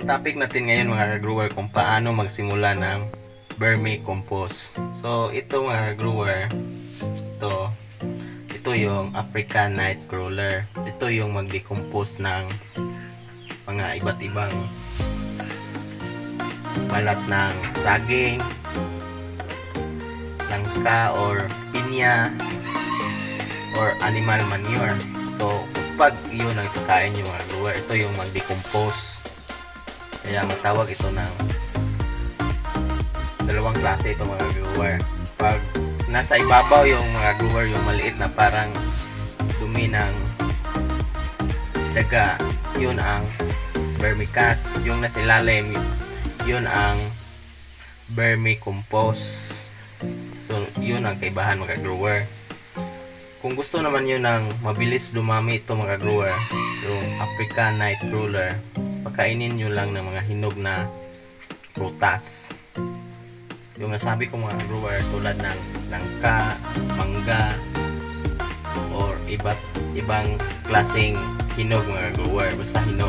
topic natin ngayon mga ka-grower kung paano magsimula ng vermicompost. So ito mga ka-grower, ito yung African Nightcrawler. Ito yung mag-decompose ng mga iba't ibang balat ng saging, langka or pinya or animal manure. So pag iyon ang kakain yung mga grower, ito yung mag-decompose. Kaya matawag ito ng dalawang klase ito mga grower. Pag nasa ibabaw yung mga grower, yung maliit na parang dumi ng daga, yun ang vermicast. Yung nasa ilalim, yun ang vermicompost. So yun ang kaibahan mga grower. Kung gusto naman yun ng mabilis dumami ito mga grower, yung African Nightcrawler, pakainin nyo lang ng mga hinog na prutas. Yung nasabi ko mga grower, tulad ng langka, mangga, or ibang klaseng hinog mga grower, basta hinog.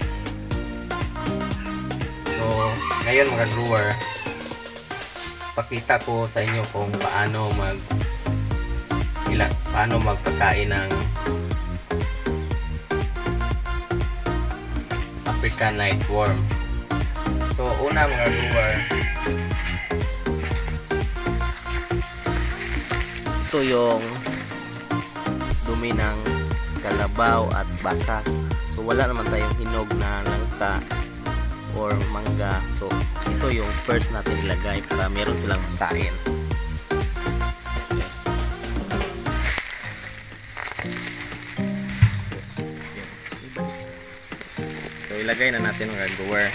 So ngayon mga grower, pakita ko sa inyo kung paano magpakain ng African Nightworm. So una mga grower, ito yung dumi ng kalabaw at baka. So wala naman tayong hinog na langka or mangga. So ito yung first natin ilagay para meron silang kain. So ilagay na natin mga grower.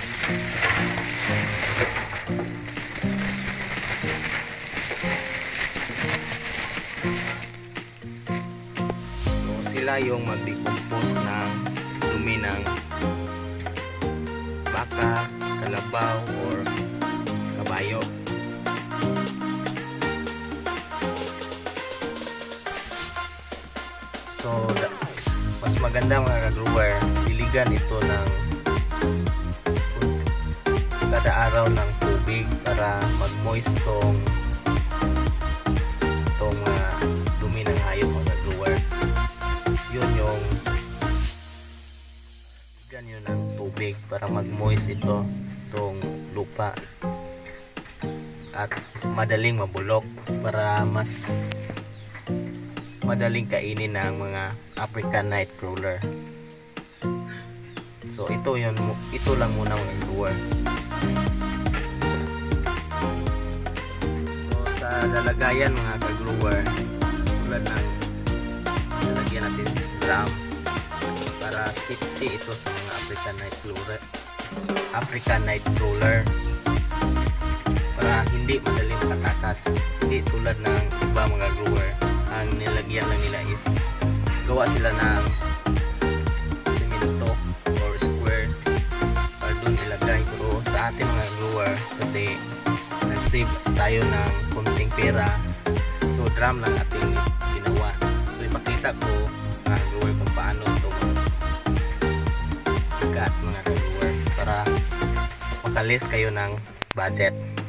So sila yung mag-decompose ng dumi ng baka, kalabaw or kabayo. So mas maganda mga ka-grower, diligan ito ng kada araw ng tubig para mag-moist tong dumi ng hayop mga ka-grower. Yun yung ganyan ng tubig para mag-moist itong lupa at madaling mabulok para mas madaling kainin ng mga African Nightcrawler. So ito lang muna mga grower. So sa lalagayan mga ka-grower, tulad ng lalagyan natin sa drum para safety ito sa mga African Nightcrawler para hindi madaling makatakas. Hindi tulad ng iba mga grower, ang nilagyan lang nila is gawa sila ng semento or square para doon ilagay. Pero sa atin mga grower, kasi nag-save tayo ng konting pera, so drum lang ating ginawa. So ipakita ko mga grower kung paano ito mga grower para makalis kayo ng budget.